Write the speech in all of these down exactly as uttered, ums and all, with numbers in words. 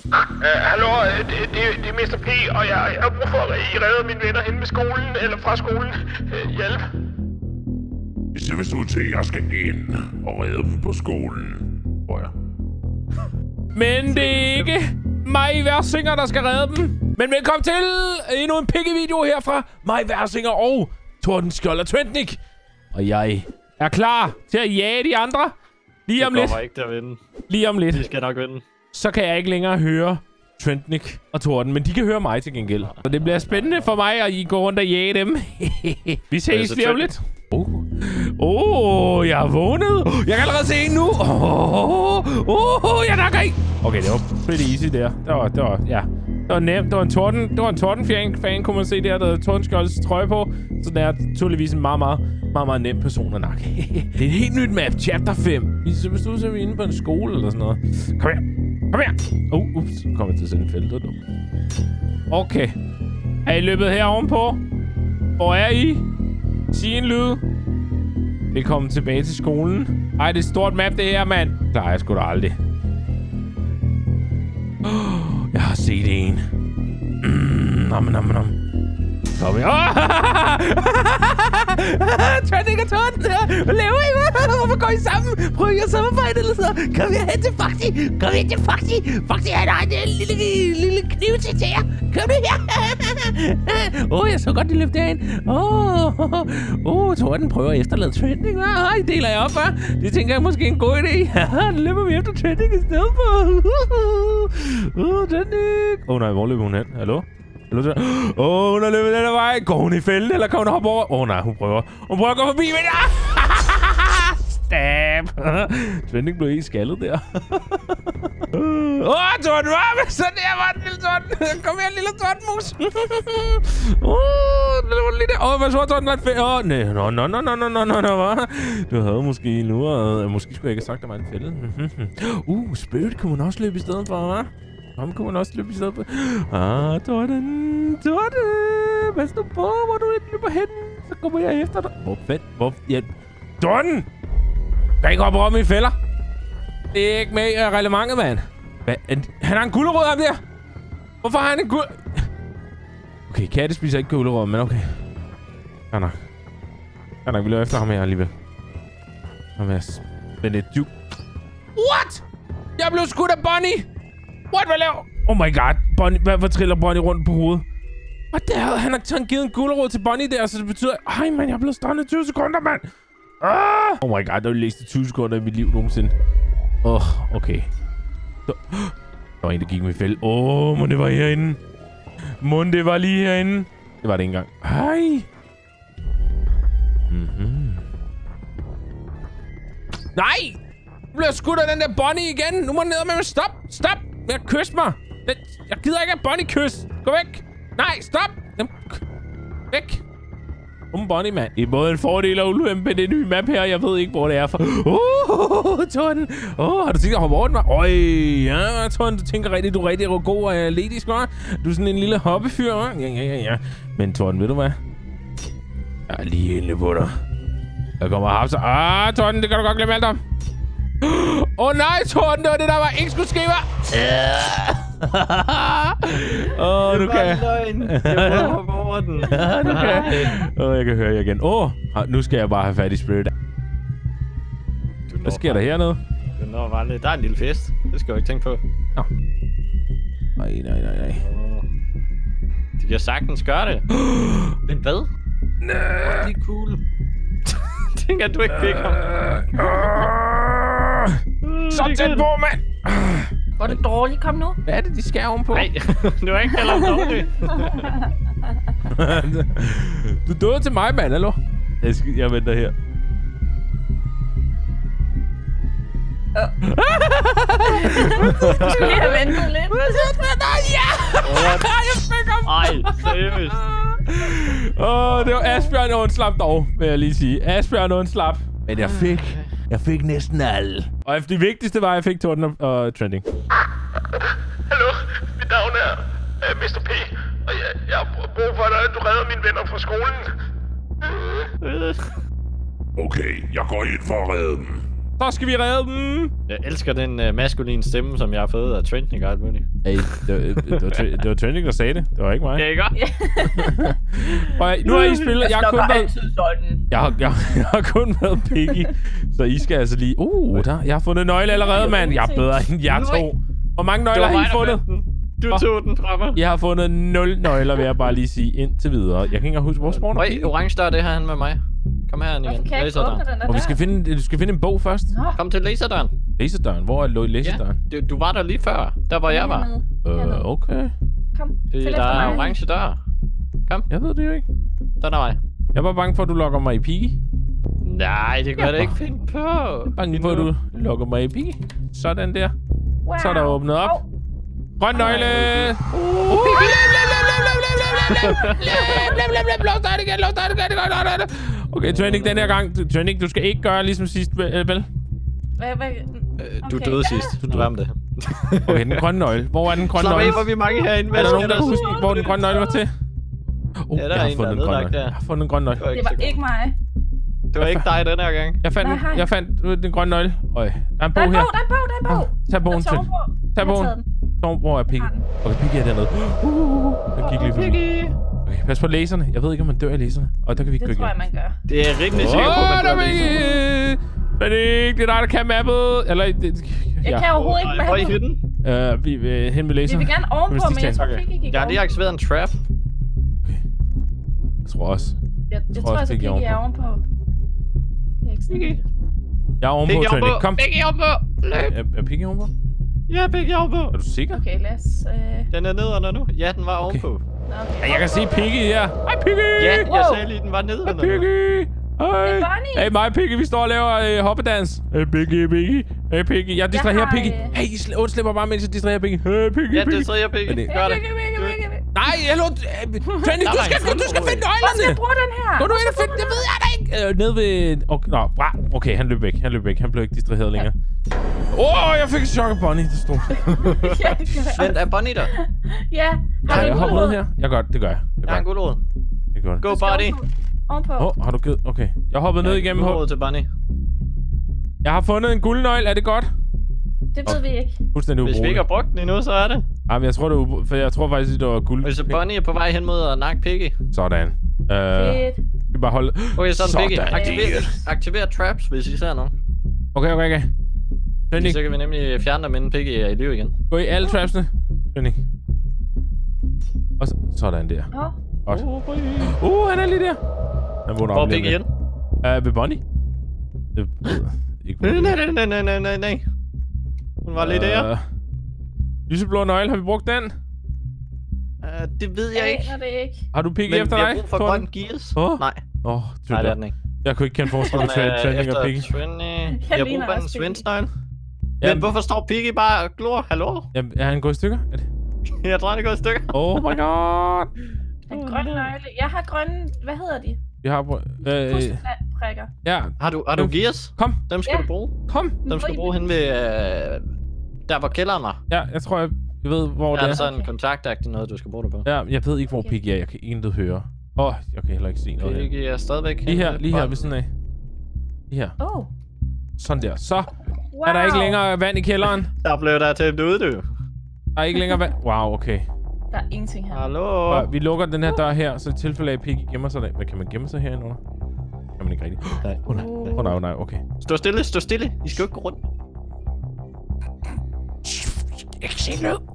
Uh, hallo, det, det, det er mister P, og jeg, jeg har brug for, at I redder mine venner hen med skolen, eller fra skolen. Uh, hjælp. Det ser vist ud til, at jeg skal ind og redde dem på skolen, tror jeg. Men det er ikke mig Versinger, der skal redde dem. Men velkommen til endnu en pikke-video her fra mig Versinger og Tordenskjold og Trendnik. Og jeg er klar til at jage de andre. Lige om lidt. Det kommer ikke til at vinde. Lige om lidt. De skal nok vinde. Så kan jeg ikke længere høre Trendnik og Torden, men de kan høre mig til gengæld. Så det bliver spændende for mig, at I går rundt og jage dem. Vi ses lige om lidt. Åh, oh. oh, jeg er vågnet. Jeg kan allerede se en nu. Åh, oh, oh, jeg nakker ikke. Okay, det var pretty easy der. Det var, det var, ja. Det var nemt. Det var en Torden, det var en Torden-fan, kunne man se der, der havde Tordenskjolds trøje på. Så det er naturligvis en meget, meget, meget, meget nem person at nakke. Det er et helt nyt map, chapter fem. Hvis du er inde på en skole eller sådan noget. Kom her. Kom her. Oh, ups. Så kommer jeg til at sende en fælde. Det var dumt. Okay. Er I løbet her ovenpå? Hvor er I? Sig en lyd. Velkommen tilbage til skolen. Ej, det er et stort map, det her, mand. Klarer jeg sgu da aldrig. Oh, jeg har set en. Mm, nom, nom, nom. Kom her. Oh! Trendnik og Torden. Hvad laver I? Hvorfor går I sammen? Prøv I at samarbejde eller så? Kom her hen til Foxy. Kom her til Foxy. Foxy, han har en lille, lille kniv til jer. Kom nu her. Åh, oh, jeg så godt, de løb derind. Åh, oh, oh, oh, Torden prøver at efterlade Trendnik. Ah, det deler jeg op, hva'? Det tænker jeg måske en god idé. Ja, nu løber vi efter Trendnik i stedet for. Åh, oh, Trendnik. Åh oh, nej, hvor løber hun hen? Hallo? Åh, oh, hun er løbet den der vej. Går hun i fælden, eller kan hun hoppe over? Åh oh, nej, hun prøver. Hun prøver at gå forbi, men ja! Stab! Trendnik blev helt skaldet der. Åh, oh, Torden, hvad? Sådan der var den, lille Torden. Kom her, lille Tordenmus. Åh, oh, det var lige der. Åh, oh, hvad så, Torden? Åh, oh, nej, nå, nå, nå, nå, nå, nå, nå, hvad? Du havde måske nu, og måske skulle jeg ikke have sagt, at der var en fælde. Uh, Spirit kunne man også løbe i stedet for, hva'? Ham kunne man også løbe i stedet på. Ah, Torden, Torden. Pas nu på, hvor du ikke løber hen. Så kommer jeg efter dig. Hvor fedt, hvor... Ja. Torden! Kan ikke hoppe over mine fælder? Det er ikke med i reglementet, mand. Hvad? Han har en gulerod, ham der. Hvorfor har han en guld... Okay, katte spiser ikke gulerod, men okay. Ja nok. Ja nok, vi løber efter ham her alligevel. Ham her. Men det er du... What? Jeg blev skudt af Bonnie! What, hvad laver? Oh my god. Bonnie, hvad, hvad triller Bonnie rundt på hovedet? What the hell? Han har taget givet en gulerod til Bonnie der, så det betyder... Ej, man, jeg er blevet strandet tyve sekunder, mand. Ah! Oh my god, det var de længste tyve sekunder i mit liv nogensinde. Åh, oh, okay. Så... Der var en, der gik med fælde. Åh, oh, må det var herinde. Må det var lige herinde. Det var det ikke engang. Hej. Mhm. Nej! Nu bliver jeg skudt af den der Bonnie igen. Nu må den ned med mig. Stop! Stop! Jeg kys mig! Jeg gider ikke have Bonnie-kys! Gå væk! Nej, stop! Væk! Um, Bonnie, mand. Det er både en fordel og ulempe det nye map her. Jeg ved ikke, hvor det er for... Åh, oh, Torden! Åh, oh, har du tænkt at hoppe over den? Øj, ja, Torden, du tænker rigtig, du er rigtig god og uh, ladisk, hva'? Du er sådan en lille hoppefyr, hva'? Ja, ja, ja, ja. Men Torden, ved du hvad? Jeg er lige inde på dig. Jeg kommer og hapser. Ah, Torden, det kan du godt glemme alt om. Åh oh, nej, Torden, det var det, der var ikke skulle ske, hva'? Åh, oh, du kan... Det var en løgn. Jeg prøver at hoppe over den. Du kan... Åh, oh, jeg kan høre jer igen. Åh, oh, nu skal jeg bare have fat i Spirit. Hvad sker der hernede? Du når bare der er en lille fest. Det skal jeg ikke tænke på. Nå. Nej, nej, nej, nej. De kan sagtens gøre det. Men hvad? Nej. Det er cool. Tænker du ikke fik ham? Så tæt på, mand! Hvor er det dårligt? Kom nu. Hvad er det, de skærer ovenpå? Nej, det var ikke heller dårligt. Du døde til mig, mand. Hallo? Jeg, skal, jeg venter her. Du skal lige have ventet lidt. Nej, ja! Jeg fik ham! Ej, seriøst. Åh, oh, det var Asbjørn undslap dog, vil jeg lige sige. Asbjørn undslap. Men jeg fik... Jeg fik næsten alle. Og det vigtigste var, at jeg fik Torden og, og Trending. Hallo, mit navn er uh, mister P, og jeg, jeg har brug for dig, at du redder mine venner fra skolen. Okay, jeg går ind for at redde dem. Så skal vi redde dem. Jeg elsker den uh, maskuline stemme, som jeg har fået af Trending og alt muligt. Hey, det, det, var, det var Trending, der sagde det. Det var ikke mig. Ja, ikke godt? Og nu har I spillet. Jeg har kun været... sådan. Jeg har, jeg, jeg har kun været Piggy. Så I skal altså lige... Uh, der. Jeg har fundet nøgle allerede, mand. Jeg er bedre end jer to. Hvor mange nøgler har I fundet? Du tog den fra mig. Jeg har fundet nul nøgler, vil jeg bare lige sige, indtil videre. Jeg kan ikke engang huske, hvor spawner Øj, orange dør, det har han med mig. Kom her igen. Hvorfor kan jeg ikke åbne den der Og vi skal finde, du skal finde en bog først. Nå. Kom til laserdøren. Laserdøren. Hvor er laserdøren? Ja, du, du var der lige før. Der hvor jeg var. Øh, okay. Kom, Fordi følg der efter er mig. orange dør. Kom, Jeg ved det jo ikke. den er vej. Jeg er bare bange for, at du logger mig i Piggy. Nej, det kan jeg da ikke finde på. Bange for, at du logger mig i Piggy. Sådan der. Wow. Så er der åbnet op. Grøn nøgle! Okay, Trending den her gang. Trending, du skal ikke gøre ligesom sidst, vel? Hvad, hvad? Øh, Du Okay, døde ja. sidst. Du med det. Okay, den grønne nøgle. Hvor er den grønne Slap nøgle? af, hvor vi er mange herinde. Er der nogen, der kan huske, hvor den grønne nøgle var til? Oh, Ja, der er jeg har en, fundet der er en grøn nedlagt nøgle. der. Jeg har fundet en grøn nøgle. Det var Det ikke, var så ikke mig. det var ikke dig den her gang. Jeg fandt, Nej, hej. jeg fandt øh, den grønne nøgle. Øj, der er en Der er bog en her. bog, der er en bog, der er en bog. Tag bogen Der til. er tårn på. Tag Jeg har bogen. taget den. Så, hvor er Piggy? Okay, Piggy er dernede. Uh, uh, uh. Den gik lige forbi. Okay, pas på læserne. Jeg ved ikke, om man dør i læserne. Og der kan vi ikke gå Det igen. tror jeg, man gør. Det er rimelig sikker på, Åh, at der man er dør lige. Piggy! Men det er ikke det, der, der kan mappet. Eller, det, Jeg ja. kan overhovedet ikke Hvor er I med hidden? Øh, vi vil hen med Vi læserne. vil gerne ovenpå, Hvis de men jeg tror tænker- Piggy gik Jeg har lige oven. aktiveret en trap. Jeg tror også. Jeg, jeg tror tror også, altså, Piggy er Piggy er ovenpå. ovenpå. Jeg er ikke sikker. Jeg er ovenpå, Piggy Trending. ovenpå. Kom. Piggy ovenpå. Løb. Er, er Piggy ovenpå? Ja, Piggy ovenpå. Er du sikker? Okay, lad os... Øh... Den er nede under nu. Ja, den var ovenpå. Okay. Ja, jeg kan se Piggy her. Hej, Piggy! Ja, jeg Wow. sagde lige, den var nede Hej, under nu. Piggy! Hej! Det er Bonnie. Hey, mig og Piggy, vi står og laver øh, hoppedans. Hey, Piggy, Piggy. Hey, Piggy. Jeg distraherer har, Piggy. øh, Hey, I sl- undslipper bare, mens jeg distraherer Piggy. Hey, Piggy, Ja, Piggy. det siger Piggy. Men det- Gør det. Piggy, Piggy, Piggy, Piggy. Nej, hallo. Trending, du skal, du skal finde Hvor skal jeg nøglerne. bruge den her? Gå nu ind og find, det ved jeg da ikke. Øh, ned ved... Okay, nå, wow. Okay, han løb væk. Han løb væk. Han blev ikke distraheret længere. Åh, oh, jeg fik et chok af Bonnie. Det stod. Ja, det gør jeg. Vent, er Bonnie der? Ja. Nej, jeg hopper ned her. Jeg gør det. Det gør jeg. Jeg Jeg har gør en det. guldråd. Jeg gør det. Go, buddy. Ovenpå. Åh, oh, har du givet... Okay. Jeg hoppede ned igennem. Guldråd til Bonnie. Jeg har fundet en guldnøgle. Er det godt? Det ved vi ikke. Fuldstændig Hvis vi ikke ubrugeligt. har brugt den endnu, så er det. Jamen, jeg tror, det er ubrugeligt. For jeg tror faktisk, det var guld. Hvis Bonnie er på vej hen mod at nakke Piggy. Sådan. Øh... Fedt. Vi bare holde... Okay, sådan Piggy. Sådan. Aktiver, aktiver traps, hvis I ser nogen. Okay, okay, okay. Trending, Så kan vi nemlig fjerne dem, inden Piggy er i liv igen. gå i alle trapsene. Trending. Og så, sådan der. Åh. Godt. Uh, han er lige der. Han vågner Hvor er op lige Piggy om igen? lidt. Øh, ved Bonnie? Det ved jeg ikke. hvor Nej, det er. nej, nej, nej, nej, nej, nej. Hun var lige der. Øh, Lyseblå nøgle, har vi brugt den? Uh, det ved jeg Jeg ikke. aner det ikke. Har du Piggy Men efter vi dig? har brug for Thorne? grøn gears. Åh. Nej, Åh, oh, nej, det er den ikke. Jeg kunne ikke kende forskel på Hun er Trending og efter Piggy. Trending. Jeg har brug ligner for en også Piggy. svendsnøgle. Ja. Men hvorfor står Piggy bare og glor? Hallo? Jamen, er han gået i stykker? Er det? Jeg tror, det går i stykker. Oh my god. En grøn nøgle. Jeg har grønne... Hvad hedder de? Vi har... brug- Øh, Pusleprækker. ja, Har du, har du gears? kom, Dem skal Ja. du bruge. kom. Dem skal du bruge hen ved... Øh, der hvor kælderen var. Ja, jeg tror, jeg, jeg ved, hvor Der det er er. sådan en Okay. kontaktagtig noget, du skal bruge det på. Ja, jeg ved ikke, hvor Okay. Piggy er. Jeg kan intet høre. Åh, oh, jeg kan heller ikke se noget her. Piggy er stadigvæk... Lige her, hen lige ved her ved siden af. Lige her. Åh. Sådan der. Så Wow. er der ikke længere vand i kælderen. Der blev der tæmt ud, du. Der er ikke længere vand. Wow, okay. Der er ingenting her. Hallo? Og vi lukker den her dør her, så i tilfælde af, at Piggy gemmer sig der. Men kan man gemme sig herinde under? Kan man ikke rigtig. Nej. Åh oh, nej, åh oh, nej, oh, nej, okay. Stå stille, stå stille. I skal jo ikke gå rundt. Jeg kan se lyd.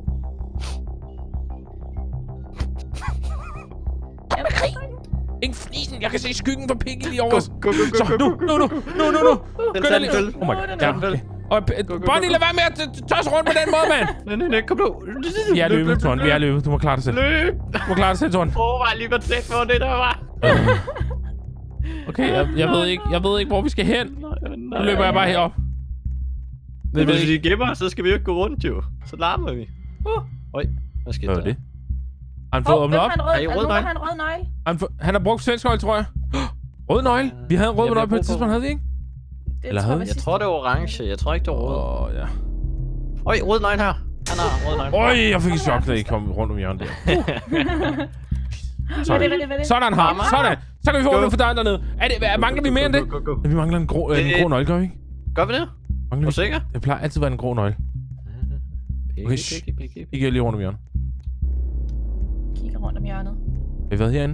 Kom med krig. Ingen fnisen. Jeg kan se skyggen på Piggy lige over Gå, os. gå, gå, gå, Så, gå, nu, gå, nu, nu, nu, nu, nu. Den Gør tager det den lige. vel. Oh my god. Ja, okay. Og øh, Gå, gå, Bonnie, gå. lad være med at tøsse rundt på den måde, mand. Nej, nej, nej, kom nu. Vi er løbet, Thorne. Vi er løbet. Du må klare dig selv. Løb. Du må klare dig selv, Thorne. Overvej lige, hvor tæt på det der var. Okay, jeg, jeg ved ikke, jeg ved ikke, hvor vi skal hen. Nu løber jeg bare herop. Men hvis vi gemmer, så skal vi jo ikke gå rundt, jo. Så larmer vi. Uh. Øj, hvad skete Hvad der? var det? Har han fået Åh, åbnet hvem op? har en rød, Har I rød nu nøgle? har han en rød nøgle. Han, få- han har brugt svensk hold, tror jeg. Rød nøgle. Vi havde en rød Jamen, nøgle jeg på et bruger tidspunkt, på- havde vi ikke? Det Eller tror havde jeg, vi? Jeg tror, det er orange. Jeg tror ikke, det er rød. Åh, oh, ja. Øj, rød nøgle her. Han har rød nøgle. Øj, jeg fik et chok, da I kom rundt om hjørnet der. Hvad er det, hvad er det, hvad er det? Sådan har Sådan. Så kan vi få Go. åbnet for døren dernede. Er det, er, mangler vi mere end det? Gå, gå, gå. Vi mangler en grå, øh, en Det- grå nøgle, gør vi ikke? Gør vi det? Er du sikker? Det plejer altid at være en grå nøgle. Okay, shh. Kig lige rundt om hjørnet. Kigger rundt om hjørnet. Har vi været herinde?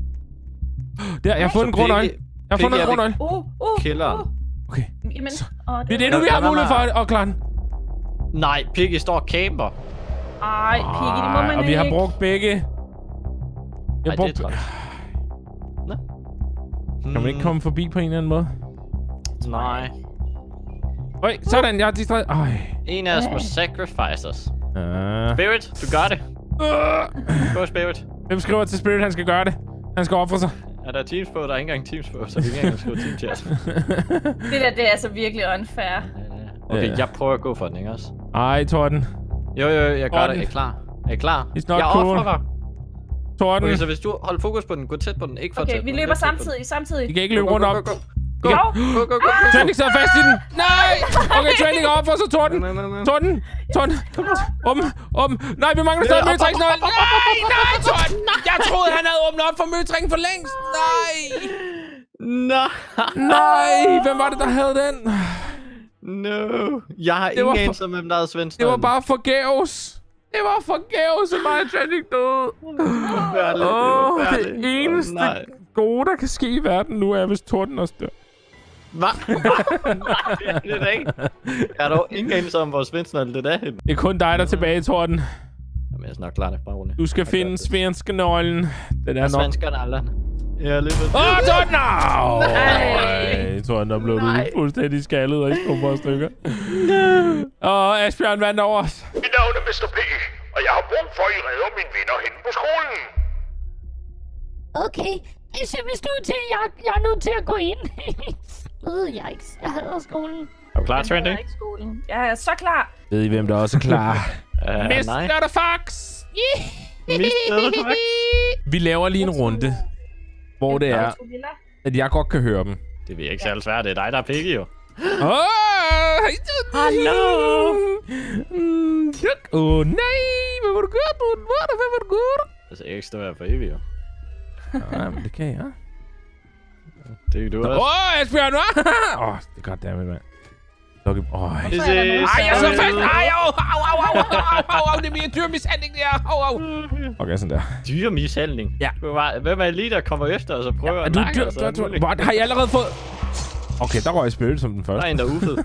Der, jeg har fundet en grå nøgle. Jeg har fundet en grå nøgle. Uh, uh, Kælderen. Okay. Jamen, åh, det, det er det, nu vi har mulighed for at klare den. Nej, Piggy står og camper. Ej, Piggy, det må man ikke. Og vi har brugt begge. Jeg Ej, brugt... det er træt. Nå. Kan man ikke komme forbi på en eller anden måde? Nej. Øj, sådan, jeg er distraheret. Ej. En af os må sacrifice os. Uh. Spirit, du gør det. Uh. Gå, Spirit. Hvem skriver til Spirit, han skal gøre det? Han skal ofre sig. Er der Teams på? Der er ikke engang Teams på, så vi kan ikke engang skrive Team chat. Det der, det er altså virkelig unfair. Okay, Ja. jeg prøver at gå for den, ikke også? Ej, Torben. Jo, jo, jeg gør Torben. det. Er I klar? Er I klar? It's not jeg cool. offrer dig. Torben. Okay, så hvis du holder fokus på den, gå tæt på den, ikke for Okay, tæt på vi den, løber lidt tæt på samtidig, samtidig. Vi kan ikke løbe rundt om. Gå, gå, Gå, Jo. gå, gå, gå. Trending sidder fast i den. Nej! Okay, Trending op for så Torben. Nej, nej, nej. Torben. Torben. Om. Om. Nej, vi mangler stadig møtringen. Nej, nej, Torben. Jeg troede, han havde åbnet op for møtringen for længst. Nej. Nej. Nej. Hvem var det, der havde den? No. Jeg har ingen anelse om, hvem der havde Svendsen. Det var bare forgæves. Det var forgæves, at mig og Trending døde. Åh, det eneste gode, der kan ske i verden nu, er, hvis Torben også dør. Hvad? Nej, det er det ikke. Jeg har dog ingen anelse om, hvor Svendsen er det der henne. Det er kun dig, der er tilbage, Torben. Jamen, jeg skal nok klare det. Bare roligt. Du skal finde svenske nøglen. Den er nok... Svenskerne aldrig. Ja, lige ved. Åh, Torben! Nej. Jeg tror, der blev du fuldstændig skaldet og i skumper stykker. Og Asbjørn vandt over os. Mit navn er mister P, og jeg har brug for, at I redder mine venner hen på skolen. Okay, det ser vist ud til, jeg, jeg er nødt til at gå ind. Øh, jeg, ikke, jeg hader skolen. Er du klar, Jeg Trending? hader ikke skolen. Jeg er så klar. Ved I, hvem der også er klar? Uh, nej. mister the Fox! mister the Fox? Vi laver lige en runde, hvor det er, at jeg godt kan høre dem. Det bliver ikke særlig svært. Det er dig, der er Piggy, jo. Åh, hej Torben! Hallo! Åh, nej! Hvad var du gøre, Torben? Hvad var du gøre? Altså, jeg ikke stå her for evigt, jo. Nej, men det kan jeg. Det kan du også. Åh, Asbjørn, hva'? Åh, oh, det er godt dammit, mand. Lukke... Åh, ej. Det Hvorfor er der nogen- Ej, jeg sidder fast! Ej, au, au, au, au, au, au, au, det bliver en dyr mishandling, der. Au, au. Okay, sådan der. Dyre mishandling. Ja. Du er bare- Hvem er lige, der kommer efter, og så prøver Er at du nakke dyr? os og Du, alt du, muligt? hvor, har I allerede fået... Okay, der røg Spirit som den Der er første. en, der er ufed.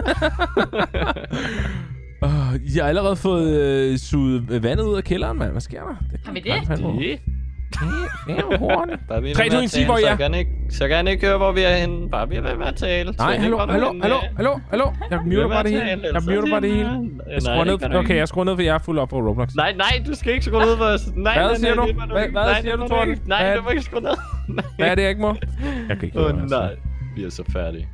Uh, I har allerede fået øh, suget vandet ud af kælderen, mand. Hvad sker der? Det Har vi det? Det Det er jo hurtigt. Bare vi tre, ved to, med et, at sig, hvor tale, jeg er. Så kan ikke, så kan han ikke høre, hvor vi er henne. Bare vi er ved med at tale. Nej, Så hallo, det er hallo, godt, hallo, men, hallo, hallo. Jeg muter med bare at det hele. tale, Jeg ellers så muter bare det siger hele. han- Jeg Nej, skruer det ned. kan du Okay, ikke. jeg skruer ned, for jeg er fuld op på Roblox. Nej, nej, du skal ikke skrue ned for os. Nej, Hvad nej, siger nej, du? det må Hvad- ikke. hvad Nej, siger det du, må Torben? ikke. Nej, Hvad- du må ikke skrue ned. Nej. Hvad er det, jeg ikke må? Jeg kan ikke Åh, høre, hvad jeg nej. siger. Vi er så færdige.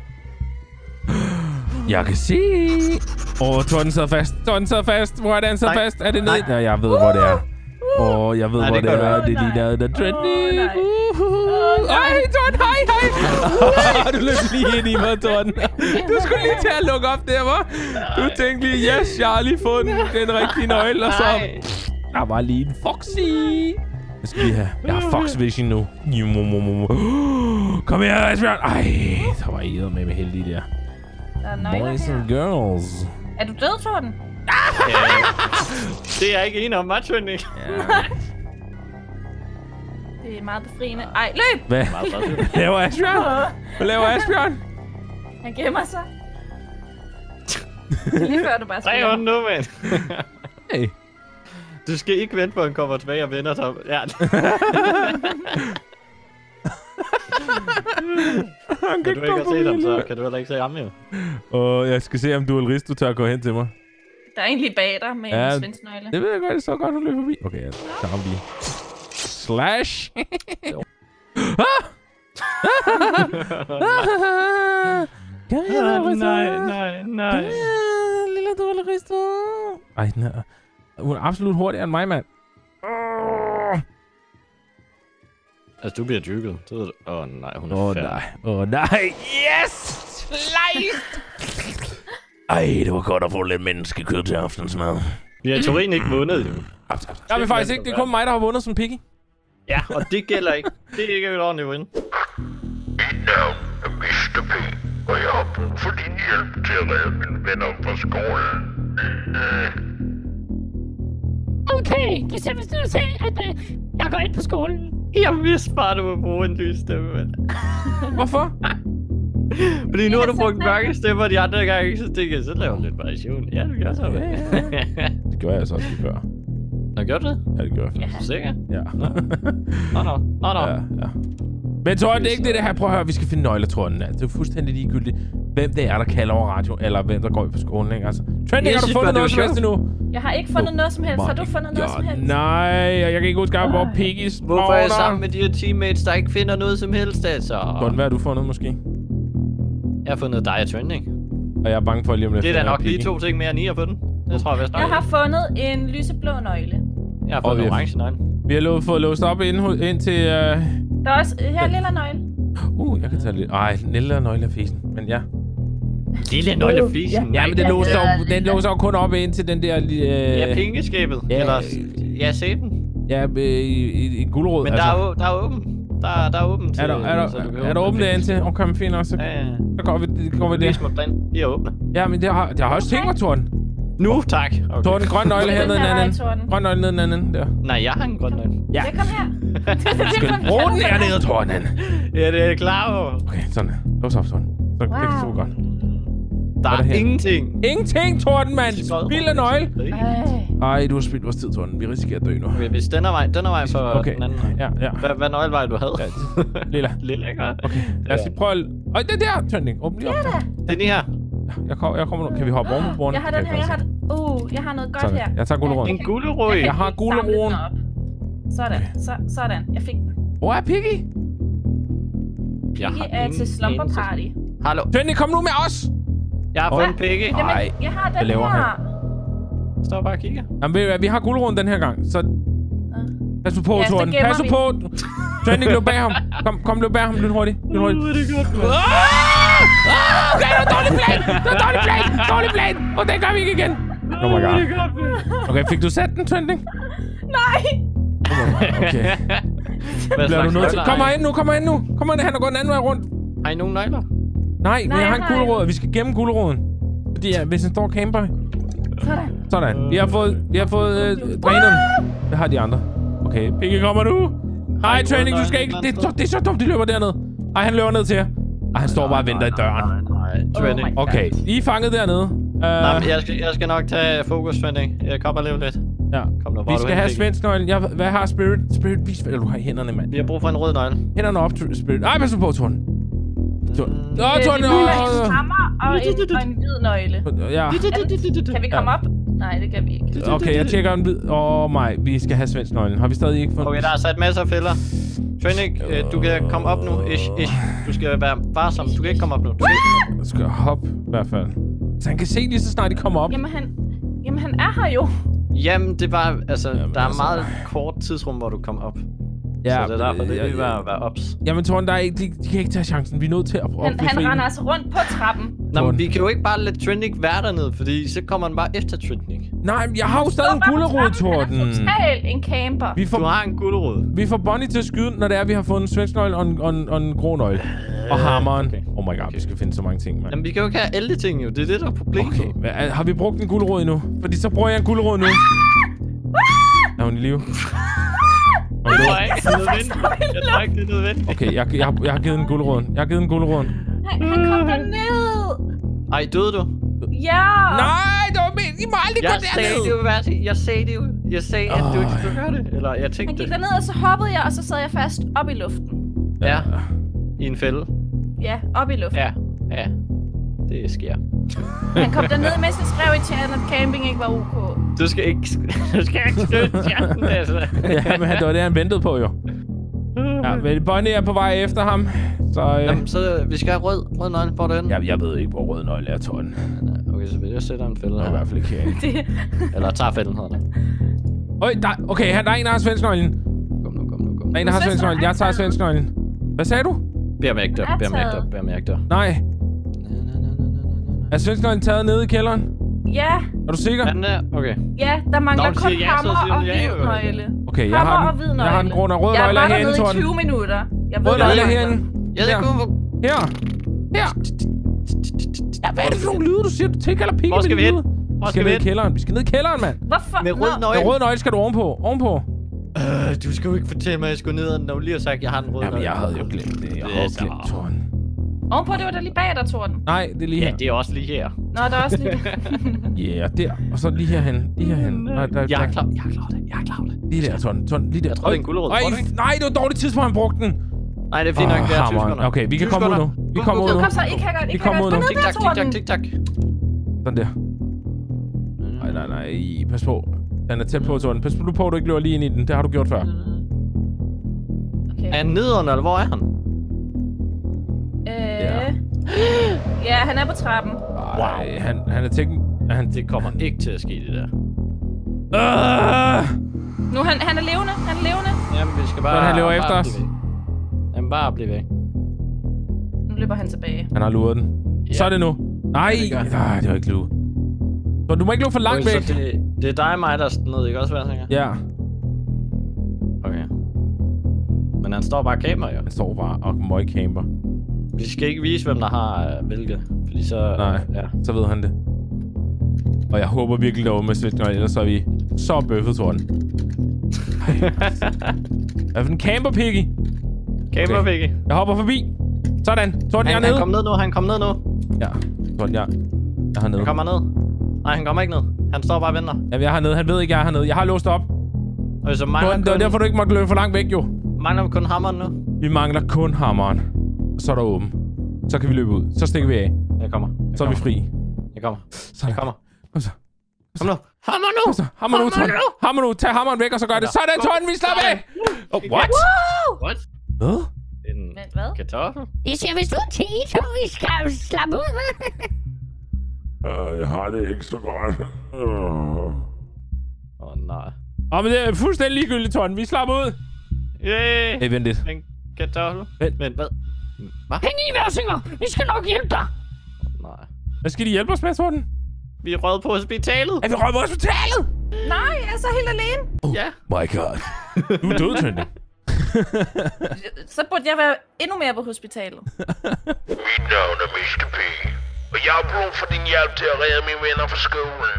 Jeg kan se. Åh, oh, Torben sidder fast. Torben sidder fast. Hvor er det, han sidder Nej. fast? Er det ned? Nej. Ja, jeg ved, hvor det er. Åh, oh, jeg ved, Nej, hvor det det, gør er. du Det er ikke. de der, der trendy. nej. Uh, Ej, Torben, hej, hej. Du løb lige ind i mig, Torben. Du skulle lige til at lukke op der, hva'? Du tænkte lige, yes, jeg har lige fundet den rigtige nøgle, og så... Nej. Der var lige en Foxy. Jeg skal lige have... Jeg har Fox Vision nu. Kom her, Asbjørn. Ej, der var I med med heldige der. Der er nøgler Boys her. and girls. Er du død, Torben? Ja. Det er jeg ikke enig om, Matchwinding. Ja. Det er meget befriende. Ej, løb! Hvad Hvad laver Asbjørn? Hvad laver Asbjørn? Han gemmer sig. Det er lige før, du bare tre skal hånd nu, mand. Hey. Du skal ikke vente på, at han kommer tilbage og vender sig. Ja. Han Kan du ikke have set ham, så kan du heller ikke se ham, jo. Og jeg skal se, om du er Ris, du tør at gå hen til mig. Der er egentlig bag dig med Ja, en svendsnøgle. Det ved jeg godt, det er så godt, du løber forbi. Okay, jeg tager ham lige. Slash! Ah, nej, nej, nej. Lille dårlig Risto. Ej, den er... Hun er absolut hurtigere end mig, mand. Altså, du bliver dyrket. Det ved du. Åh, oh, nej, hun er Åh, oh, færdig. nej. Åh, oh, nej. Yes! Slice! Ej, det var godt at få lidt menneskekød til aftensmad. Vi har i teorien ikke vundet, jo. Jeg vil faktisk ikke. Det er kun mig, der har vundet som Piggy. Ja, og det gælder ikke. Det er ikke et ordentligt win. Mit navn er mister P, og jeg har brug for din hjælp til at redde mine venner fra skolen. Øh. Okay, det ser vist ud til, at øh, jeg går ind på skolen. Jeg vidste bare, du ville bruge en lys stemme, mand. Hvorfor? Fordi nu har du brugt mørke stemmer de andre gange, så tænker jeg, så laver lidt variation. Ja, du gør så. Ja, ja. Det gjorde jeg så også lige før. Nå, gjorde du det? Ja, det gjorde jeg. Er du sikker? Ja. Nå, nå, nå. nå, nå. Ja, ja. Men Torben, det er ikke det, det her. Prøv at høre, vi skal finde nøgler, Torben. Det er fuldstændig ligegyldigt, hvem det er, der kalder over radio, eller hvem der går på skolen, ikke? Altså, Trending, har du fundet noget som helst endnu? Jeg har ikke fundet noget som helst. Har du fundet noget som helst? Nej, og jeg kan ikke huske, hvor Piggy's Hvorfor er jeg sammen med de her teammates, der ikke finder noget som helst, altså? Godt, hvad har du fundet, måske? Jeg har fundet dig og Trending. Og jeg er bange for lige om lidt. Det er da nok lige to ting mere end I har fundet. Det tror jeg vist nok. Jeg har fundet en lyseblå nøgle. Jeg har fundet en orange nøgle. Vi har lo fået låst op ind, ind til... Uh... Der er også her lille nøgle. Uh, jeg kan tage lidt... Ej, lille nøgle af fisen, men ja. Lille nøgle af fisen? Ja, men den låser jo, den låser jo kun op ind til den der... Uh... Ja, pengeskabet. Ja, eller... Ja, sæben. Ja, i, i, i gulerod. Men altså. der er jo der er åben. Der, der er åben til... Er der, er der, så er der åbent derind til? Okay, men fint også. Ja, ja. Så går vi, går vi der. Det er smukt derind. De er åbne. Ja, men det har, det har også tænkt mig, Torben. Nu, tak. Okay. Torben, grøn nøgle her nede i den anden. Grøn nøgle nede i den anden, der. Nej, jeg har en grøn nøgle. Ja. Jeg kom her. Skal du bruge den hernede, Torben? Ja, det er jeg klar over. Okay, sådan. Lås op, Torben. Så wow. Det kan super godt. Der er, er ingenting. Ingenting, Torben, mand. Spild af nøgle. Ej. Ej, du har spildt vores tid, Torben. Vi risikerer at dø nu. Okay, hvis den er vej, den er vej for okay. den anden. Ja, ja. Hvad, hvad nøglevej du havde? Ja, lilla. Lilla, ikke? Okay, lad os lige prøve at... Øj, det der, Trending. Åbn lige op. Ja, det er lige her. Jeg kommer, jeg kommer nu. Kan vi hoppe oven på bordene? Jeg har den her, jeg har... Uh, jeg har noget godt sådan. her. Jeg tager guleroden. En gulerod. Jeg har guleroden. Sådan, så, sådan. Jeg fik den. Hvor er Piggy? Piggy er til slumber party. Hallo. Trending, kom nu med os! Jeg har fundet Piggy. Nej, jeg har den jeg laver her. Står bare og kigger. Jamen, ved du hvad, vi har guleroden den her gang, så... Pas på, ja, Torben. Pas på! Trending, løb bag ham. Kom, kom, løb bag ham. Lyn hurtigt. Lyn hurtigt. Uh, det er godt, man. Ah! Okay, det var dårlig plan! Det var dårlig plan! Dårlig plan! Og den gør vi ikke igen. Oh my god. Okay, fik du sat den, Trending? Nej! Okay. Bliver du nødt til? Kom ind nu, kom ind nu. Kom ind, han er gået en anden vej rundt. Har I nogen nøgler? Nej, Nej, vi har en nej. gulerod. Vi skal gemme guleroden. Fordi ja, hvis den står camper... Sådan. Sådan. Vi har fået, vi har fået øh, drænet dem. Det har de andre. Okay, Piggy kommer nu. Hej, Trending, du skal ikke... Det er, så, det er så dumt, de løber derned. Ej, han løber ned til jer. Ej, han står bare og venter i døren. Trending. Oh okay, I er fanget dernede. Uh, Nej, men jeg skal, jeg skal nok tage fokus, Trending. Jeg kommer og leve lidt. Ja. Kom nu, vi skal have svensknøglen. Jeg, hvad har Spirit? Spirit, vis hvad du har i hænderne, mand. Vi har brug for en rød nøgle. Hænderne op, Spirit. Ej, pas på, Torben. Torben. Åh, Torben. En hammer og en, og en hvid nøgle. Ja. Kan vi komme op? Nej, det kan vi ikke. Okay, jeg tjekker en hvid. Åh, oh, mig. Vi skal have svensknøglen. Har vi stadig ikke fundet... Okay, der er sat masser af fælder. Trending, øh, du kan komme op nu. Ish, ish. Du skal være varsom. Du kan ikke komme op nu. Du skal ikke komme op. Jeg skal hoppe, i hvert fald. Så han kan se lige så snart de kommer op. Jamen, han, jamen, han er her jo. Jamen, det var... Altså, Jamen, der er altså... meget kort tidsrum, hvor du kommer op. Ja, så det er derfor, det ja, vil være, være ops. Jamen, Torben, der er ikke, de, de kan ikke tage chancen. Vi er nødt til at prøve Han, at han render altså rundt på trappen. Nå, men vi kan jo ikke bare lade Trending være dernede, fordi så kommer han bare efter Trending. Nej, jeg har jo stadig en gulerod, Torben. Han er totalt en camper. Vi får, du har en gulerod. Vi får Bonnie til at skyde, når det er, vi har fundet en svensk nøgle og en, og en, og en grå nøgle. Og hammeren. Okay. Oh my god, okay. Vi skal finde så mange ting, mand. Jamen, vi kan jo ikke have alle ting, jo. Det er det, der er problemet. Okay, Hva, har vi brugt en gulerod endnu? Fordi så bruger jeg en gulerod nu. Er hun i live? Jeg tror ikke, det er nødvendigt. Jeg tror ikke, det er nødvendigt. Okay, jeg, jeg, har, jeg har givet en guleroden. Jeg har givet en guleroden. Han, han kom derned. Ej, døde du? Ja. Nej, det var min. I må aldrig jeg gå derned. Sagde det jo, hvad? Jeg sagde det jo. Jeg sagde, at du ikke skulle gøre det. Eller jeg tænkte Han gik det. derned, og så hoppede jeg, og så sad jeg fast op i luften. Ja. I en fælde. Ja, op i luften. Ja, ja. Det sker. Han kom derned, mens jeg skrev i chatten, at camping ikke var ok. Du skal ikke... Du skal ikke støtte chatten, altså. Ja, men det var det, han ventede på, jo. Ja, men Bonnie er på vej efter ham. Så, øh... Jamen, så vi skal have rød, rød nøgle. Hvor er det henne? Ja, jeg ved ikke, hvor rød nøgle er, Torben. Okay, så vil jeg sætte en fælde her. I hvert fald ikke herinde. Eller tager fælden, hedder det. Øj, der, okay, her, der er en, der har svensknøglen. Kom nu, kom nu, kom nu. Der er en, der har svensknøglen. Jeg tager svensknøglen. Hvad sagde du? Bær mærke dig, bær mærke dig, bær mærke dig. Nej. Er svensknøglen taget nede i kælderen? Ja. Er du sikker? Er den der? Okay. Ja, der mangler Nå, kun ja, hammer og ja, ja, hvid nøgle. Okay, jeg har den. Jeg har den grå og rød nøgle herinde, Jeg var Torben. dernede i tyve minutter. Jeg ved, rød nøgle herinde. Jeg ved ikke, hvor... Her. Her. hvad er det for nogle lyde, du siger? Du tilkalder Piggy. Hvor skal vi hen? Vi skal ned i kælderen. Vi skal ned i kælderen, mand. Hvorfor? Med rød nøgle. Den røde nøgle skal du ovenpå. Ovenpå. Øh, du skal jo ikke fortælle mig, at jeg skulle ned, når du lige har sagt, at jeg har den røde. Jamen, jeg havde jo glemt det. Jeg havde glemt tårnen. Ovenpå, det var der lige bag dig, Torden. Nej, det er lige her. Ja, det er også lige her. Nå, der er også lige... Ja, yeah, der. Og så lige herhen. Lige herhen. Nej, der, Jeg er klar, jeg er klar det, jeg er klar det. Lige der, Tårn. Tårn, lige der. Jeg tror, det er en gulerod. Ej, nej, det var et dårligt tidspunkt, han brugte den. Nej, det er fint nok, det er tyskerne. Okay, vi kan komme ud nu. Vi kommer ud Nu nu. kom så, I kan godt, I Vi kan kommer godt. ud Gå nu. ned der, Tik-tak, tik-tak, Torden. tik-tak. Sådan der. Nej, nej, nej. Pas på. Den er tæt på, Tårn. Pas på, på, du ikke løber lige ind i den. Det har du gjort før. Okay. Er han nederen, eller hvor er han? Øh... Ja, han er på trappen. Wow. Han, han er teknisk... Han... Det kommer ikke til at ske, det der. Uh! Nu han, han er levende, han er levende. Jamen, vi skal bare... Så han løber bare efter os. blive væk. Jamen, bare blive væk. Nu løber han tilbage. Han har luret den. Ja. Så er det nu. Nej, Ja, det gør nej, det var ikke lue. Så du må ikke løbe for langt Okay, væk. så det, det er dig og mig, der er nede, ikke også, hvad jeg tænker? Ja, Okay. Men han står bare og kamera, jo. han står bare og møgcamper. Vi skal ikke vise, hvem der har uh, hvilke. Fordi så... Nej, Ja. så ved han det. Og jeg håber virkelig, derude med Svend, ellers så er vi så bøffet, Torden. Hvad for en camper, Piggy? Kamera, Okay. Vicky. Jeg hopper forbi. Sådan, Torden, jeg er Han, han nede. kom ned nu, han kom ned nu. Ja, Torden, jeg, jeg er hernede. Han kommer ned. Nej, han kommer ikke ned. Han står bare og venter. Jamen, jeg er hernede. Han ved ikke, jeg er hernede. Jeg har låst op. Og så mangler, Torden, det var kun, derfor, du ikke måtte løbe for langt væk, jo. mangler vi kun hammeren nu. Vi mangler kun hammeren. Så er der åben. Så kan vi løbe ud. Så stikker vi af. Jeg kommer. Jeg Så er vi kommer. fri. Jeg kommer. Sådan. Jeg kommer. Kom så. Kom nu. Hammer nu! Kom så. Hammer nu, Torden. Hammer nu. Tag hammeren væk, og så gør det. Sådan, Torden, vi slapper af. Oh, what? What? Hvad? En Men hvad? kartoffel? Det ser vist ud til, så vi skal slappe ud. Øh, jeg har det ikke så godt. Øh. Åh, oh, nej. Åh, men det er fuldstændig ligegyldigt, Torden. Vi slapper ud. Yeah! Hey, vent lidt. En kartoffel? Vent. Men hvad? Hvad? Hæng i, Versinger. Vi skal nok hjælpe dig. Nej. Hvad skal de hjælpe os med, Torden? Vi er røget på hospitalet. Er vi røget på hospitalet? Nej, jeg er så helt alene. Ja. My god. Du er død, Trending. Så burde jeg være endnu mere på hospitalet. Mit navn er mister P, og jeg har brug for din hjælp til at redde mine venner fra skolen.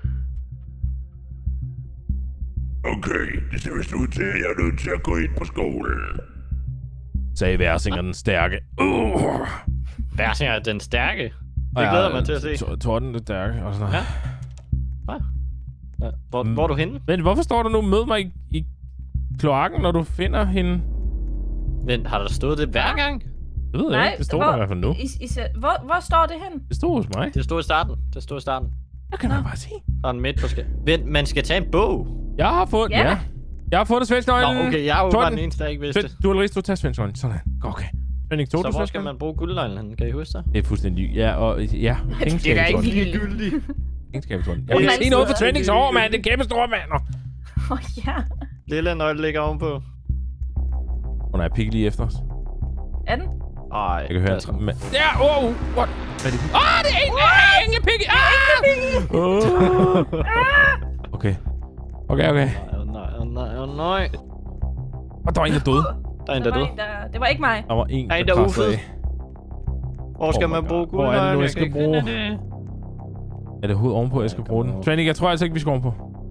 Okay, det ser vist ud til, at jeg er nødt til at gå ind på skolen. Sagde Versinger den stærke. Uh. Versinger er den stærke. Det glæder mig til at se. T- Torden den stærke. Og sådan noget. Ja. Hvad? Ja. Hvor, hvor er du henne? Men hvorfor står der nu, mød mig i, i kloakken, når du finder hende? Men har der stået det hver gang? Det ved jeg ikke. Det står der i hvert fald nu. I, I, ser- hvor, hvor står det hen? Det stod hos mig. Det stod i starten. Det stod i starten. Jeg kan da bare se. Der er en midt på skærmen. Vent, man skal tage en bog. Jeg har fået... Ja. Ja. Jeg har fundet svensknøglen. Nå, okay, jeg er jo Torden. bare den eneste, der ikke vidste det. Svend, du har lyst til at tage svensknøglen. Sådan. Okay. Svending, tog Så du hvor skal svensknøglen? man bruge guldnøglen hen? Kan I huske det? Det er fuldstændig... Ja, og... Ja. Penge skal Det er vi, Torden. ikke ligegyldigt. Penge skal vi, Torden. Jeg Hun kan er se altid noget for så- Trendings år, mand. Det er kæmpe store, mand. Nå. Åh, oh, ja. Lille nøgle ligger ovenpå. Hun er pigge lige efter os. Er den? Ej, Jeg kan høre en der er tra- men- Ja, wow, what? Hvad er det? Åh, oh, det er en ah, englepigge! Ah! Oh. Okay. Okay, okay. Åh nej, åh nej, åh nej. Og der var en, der døde. Der er en, Der der var død. en, der... Det var ikke mig. Der var en, Ej, der der er krassede ufed. af. Hvor skal Oh my man bruge God. Hvor er det nu, guldnøglen? jeg skal kan ikke finde bruge? det. Er det hovedet ovenpå, jeg skal bruge den? Training, jeg tror altså ikke, vi skal ovenpå.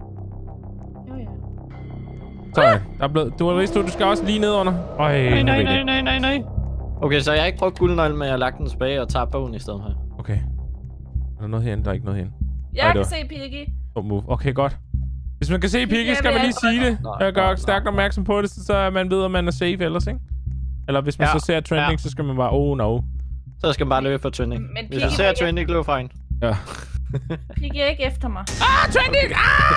Jo, ja. Sådan. Der er blevet... Du har vist, du skal også lige ned under. Øj, Nej, nej, nu er nej, det. nej, nej, nej. Okay, så jeg har ikke brugt guldnøglen, men jeg har lagt den tilbage og tager bogen i stedet her. Okay. Er der noget herinde? Der er ikke noget herinde. Jeg Ej, det kan var- se Piggy. Oh, move. Okay, godt. Hvis man kan se Piggy, Jeg skal man vil lige sige det. Nej, Jeg gør nej, stærkt nej. opmærksom på det, så man ved, at man er safe ellers, ikke? Eller hvis man Ja, så ser trending, ja. så skal man bare, oh no. Så skal man bare løbe for trending. Men Hvis Piggy jeg ser vil ikke- trending, løb fra en. Ja. Piggy er ikke efter mig. Ah, trending!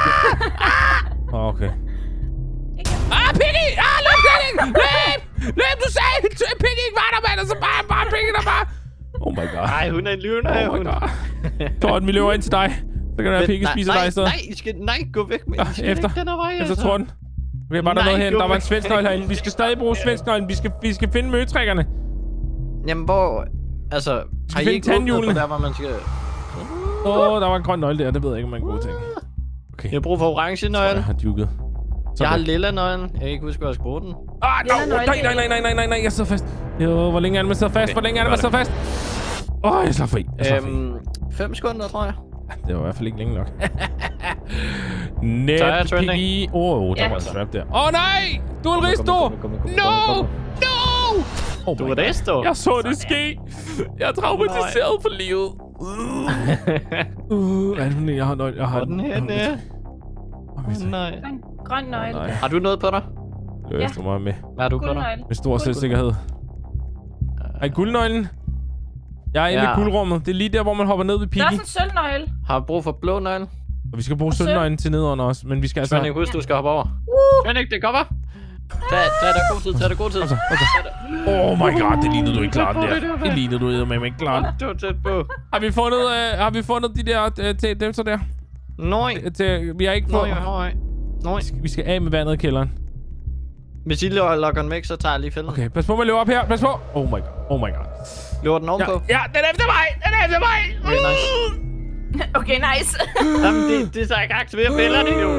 Ah! Ah! Okay. Ikke efter Ah, Piggy! Ah, løb, trending! Løb! Løb, du sagde! t- Piggy ikke var der, mand! Og så bare, bare Piggy der bare... Oh my god. Nej, hun er en lyvende. Oh my god. Torden, vi løber ind til dig. Så kan der Piggy nej, spiser nej, dig i stedet. Nej, I skal, nej, gå væk med. Ah, I skal efter. ikke den her vej, Efter altså. Torden. Okay, var der Nej, noget herinde? gå Der var en væk. svensk nøgle herinde. Vi skal stadig bruge svensk nøglen. Vi skal, vi skal finde møtrikkerne. Jamen, hvor... Altså, har I finde ikke åbnet tandhjulene. på der, hvor man skal... Åh, oh, der var en grøn nøgle der. Det ved jeg ikke, om man er en god ting. Okay. Jeg har brug for orange Jeg nøgle. har duket. Jeg har lilla nøglen. Jeg kan ikke huske, hvor jeg skal bruge den. Ah, no, Lilla nøgle. nej, nej, nej, nej, nej, nej, nej, jeg sidder fast. Jo, hvor længe er det, man sidder fast? Hvor længe er det, man sidder fast? Åh, oh, jeg slår fri. Jeg slår fri. Øhm, fem sekunder, tror jeg. Det var i hvert fald ikke længe nok. Net Piggy. Åh, oh, der Ja. var en trap der. Åh, oh, nej! Du er en risto! No! No! Oh Du my var God. det, stå. Jeg så det ske. Jeg er traumatiseret for livet. Uh, hvad er det for en? Jeg har nøj... Jeg har Hvor er den henne? Åh, Nej. En grøn nøgle. nej. Har du noget på dig? Det er efter mig med. Hvad har du på dig? Guldnøgle. Med stor selvsikkerhed. Ej, guldnøglen. Jeg er inde Ja. i guldrummet. Det er lige der, hvor man hopper ned ved Der er Piggy. også en sølvnøgle. Har du brug for blå nøgle? Og vi skal bruge Og sølv. sølvnøglen til nederen også. Men vi skal altså... Svend, husk, du skal hoppe over. Svend, det kommer. Tag, tag dig god tid, tag dig god tid. Altså, altså. Oh my god, det lignede du ikke klart der. Det lignede du med ikke klart. Du var tæt på. Har vi fundet, øh, har vi fundet de der øh, til dem så der? Nej. Til, vi har ikke fået... Nej, nej. Nej. Vi skal, vi skal af med vandet i kælderen. Hvis I logger den væk, så tager jeg lige fælden. Okay, pas på med at løbe op her. Pas på. Oh my god. Oh my god. Løber den Ja, ovenpå? ja, den er efter mig. Den er efter mig. Okay, nice. Okay, nice. Jamen, det, det er så ikke aktiveret fælderne, jo.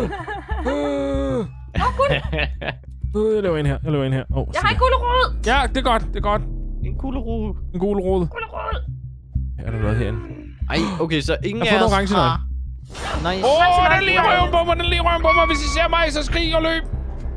Uh, jeg løber ind her. Jeg løber ind her. Oh, Jeg har en gulerod. Ja, det er godt. Det er godt. En gulerod. En gul rode. Gulerod. Er der noget herinde? Ej, okay, så ingen Jeg har af fået os nogle orange har... Nice. Åh, oh, den lige røven på mig. Den lige røven på mig. Hvis I ser mig, så skrig og løb.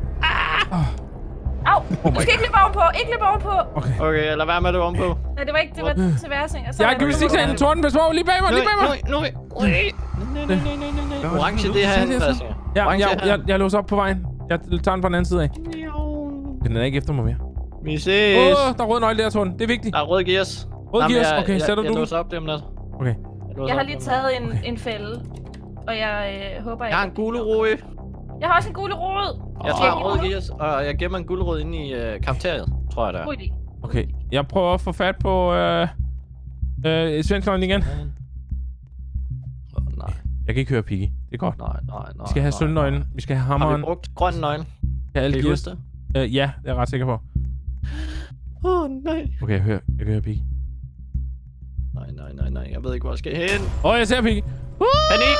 Au. Oh Du skal ikke løbe ovenpå. Ikke løbe ovenpå. Okay. Okay, lad være med at løbe ovenpå. Nej, det var ikke. Det var til værsing. Jeg har gymnastiksalen. Torden, pas på. Lige bag mig. Lige bag mig. Nej, nej, nej, nej, nej, nej, nej. Orange, det er herinde, Christian. Ja, Orange jeg, er jeg, jeg låser op på vejen. Jeg tager den fra den anden side af. Den er ikke efter mig mere. Vi ses. Åh, oh, der er rød nøgle der, Torden. Det er vigtigt. Der er rød gears. Rød Nå, men gears. jeg- Okay, jeg- sætter Jeg du den? låser op det om lidt. Okay. låser Jeg har op lige det om taget en, Okay. en fælde. Og jeg øh, håber, lidt. Jeg har en gulerod. Jeg har også en gulerod. Jeg Åh. tager rød gears, og jeg gemmer en gulerod inde i uh, kafeteriet, tror jeg, der er. God idé. Okay. Jeg prøver at få fat på øh, øh, Svendsløgnen igen. Åh, nej, Jeg kan ikke høre Piggy. Det er godt. nej, nej, nej. Vi skal have sølvnøglen. Vi skal have Har hammeren. vi brugt grøn nøgle? Kan alle Kan I give huske os? det? Øh, ja, det er jeg ret sikker på. Åh, oh, nej. Okay, jeg hører, jeg kan høre Piggy. Nej, nej, nej, nej. Jeg ved ikke, hvor jeg skal hen. Åh, oh, jeg ser Piggy. Uh! Panik!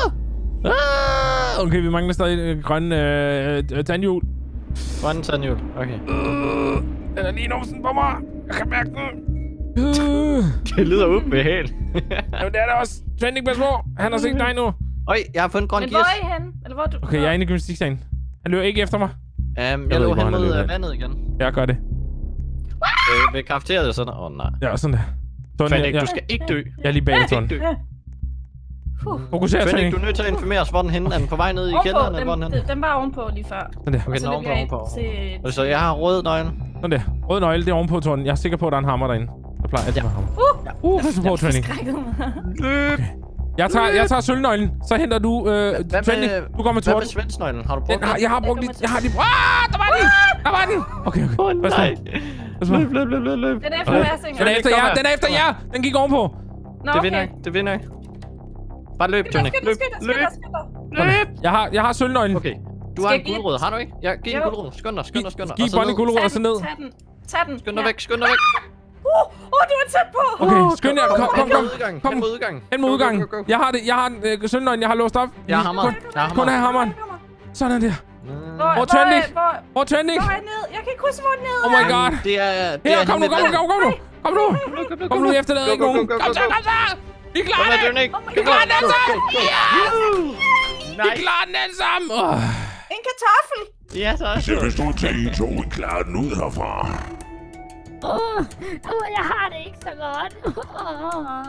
Ah! Okay, vi mangler stadig øh, grønne øh, øh, tandhjul. Grøn tandhjul. Okay. Uh, den er lige numsen på mig. Jeg kan mærke den. Uh. Det lyder ubehageligt. Jamen, det er det også. Trending, pas på. Han har set dig nu. Øj, jeg har fundet grøn Men hvor gears. er I henne? Eller hvor er du? Okay, jeg er inde i gymnastiksalen. Han løber ikke efter mig. Um, jeg ved lå ikke, hvor hen han er mod løbet øh, af. vandet igen. Jeg gør det. Øh, ved kafeteriet og sådan. Åh, oh, nej. Ja, sådan der. Sådan, Fandme, jeg, du skal ikke dø. jeg er lige bag Torden. Ikke dø. Fokuser, Fandme, Trending. du er nødt til at informere os, hvor den henne. Er den på vej ned i kælderen, Ovenpå. eller hvor er den Den, henne? den var ovenpå lige før. Sådan der. Okay, Og så den er løb ovenpå, jeg ind ovenpå. til... Så jeg har rød nøgle. Sådan der. Rød nøgle, det er ovenpå, Torden. Jeg er sikker på, at der er en hammer derinde. Der plejer altid at være hammer. Uh! Uh, pas på, Trending. Skrækket mig. Løb! Jeg tager, jeg tager sølvnøglen. Så henter du, øh, Hvad Trending. med, Du går med hvad Torden. med svendsnøglen? Har du Den brugt har, den? jeg har brugt Jeg dit. kommer Jeg har dit. Ah, der var den! Der var den! Okay, okay. Åh, Pas på. nej. Pas på. Løb, løb, løb, løb, løb. Den er efter Okay. værsing. Den er efter jer. Den er efter jer. Den gik ovenpå. Nå, Det vinder okay. jeg. Det vinder jeg. Bare løb, Johnny. Skynd dig, Løb, skynd dig, løb. skynd dig, skynd dig. Løb! Jeg har, jeg har sølvnøglen. Okay. Du Skal har jeg en give- gulerod, har du ikke? Ja, giv en Jo. gulerod. Skynd dig, skynd dig, skynd dig. Giv Og så Bonnie ned. gulerod og så ned. Tag den. Tag den. Skynd dig Ja. væk, skynd dig væk. Uh, uh, du var tæt på. Okay, skynd jer. Kom, kom, kom. Hen mod udgangen. Kom. Hen mod udgangen. Hen mod Go, go, udgangen. go, go. Jeg har det. Jeg har øh, sølvnøglen. Jeg har låst op. Jeg har hammeren. Kun, Jeg har kun have hammeren. hammeren. Sådan der. Hvor, Hvor Trending? Hvor, Hvor er Trending? hvor er jeg ned? Jeg kan ikke huske, hvor ned Oh my god. Det er... det Her, er kom nu, henne kom nu, ved kom nu, kom nu. Kom nu. Kom nu, efter der er Go, ikke go, nogen. go, go, Kom så, go. kom så. Vi Kom klarer med, det. Johnny. Vi klarer den altså. Vi Nej. klarer den alle sammen. Åh. En kartoffel. Ja, så er Så hvis du tager I to klarer den ud herfra. Åh, oh, oh, jeg har det ikke så godt. Oh.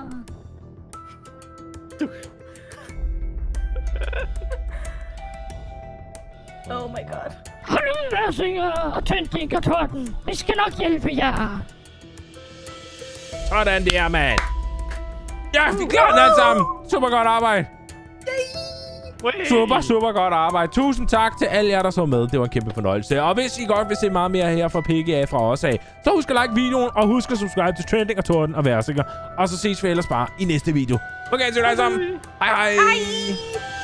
Oh my god. Hold ud, Værsinger og Trending og Torden. Vi skal nok hjælpe jer. Sådan der, mand. Ja, vi klarer den alle sammen. Super godt arbejde. Super, super godt arbejde. Tusind tak til alle jer, der så med. Det var en kæmpe fornøjelse. Og hvis I godt vil se meget mere her fra P G A fra os af, så husk at like videoen, og husk at subscribe til Trending og Torden og Værsinger. Og så ses vi ellers bare i næste video. Okay, så alle sammen. Hej hej. Hej.